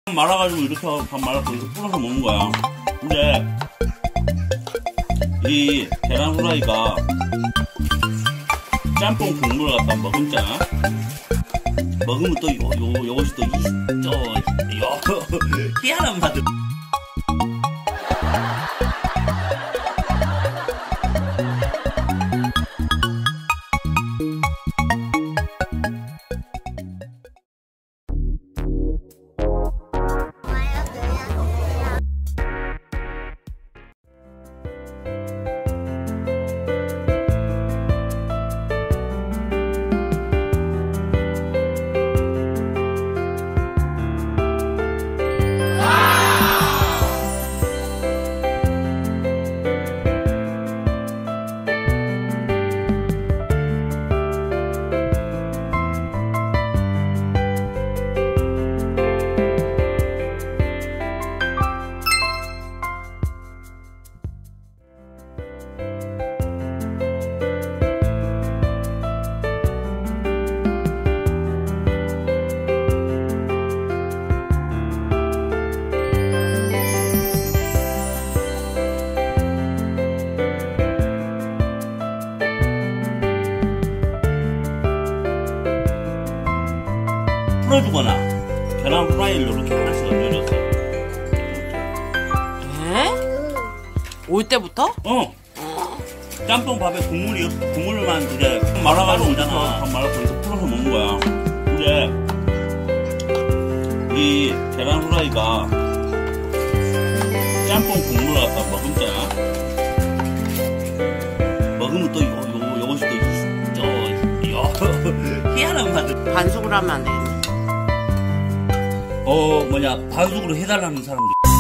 말아가지고 이렇게 밥 말아서 이렇게 풀어서 먹는 거야. 근데 이 계란 후라이가 짬뽕 국물을 갖다 먹으면 먹으면 또 요것이 또 희한한 맛을. 풀어주거나 계란 후라이를 이렇게 하나씩 얹어줬어. 에? 올 때부터? 짬뽕밥에 국물만 이제 말아가지고 오잖아. 밥 말아서 이렇게 풀어서 먹는 거야. 근데 이 계란 후라이가 짬뽕 국물을 갖다 먹으면 또 요것이 또 희한한 맛을. 반숙을 하면 안 되겠네. 반숙으로 해달라는 사람들이.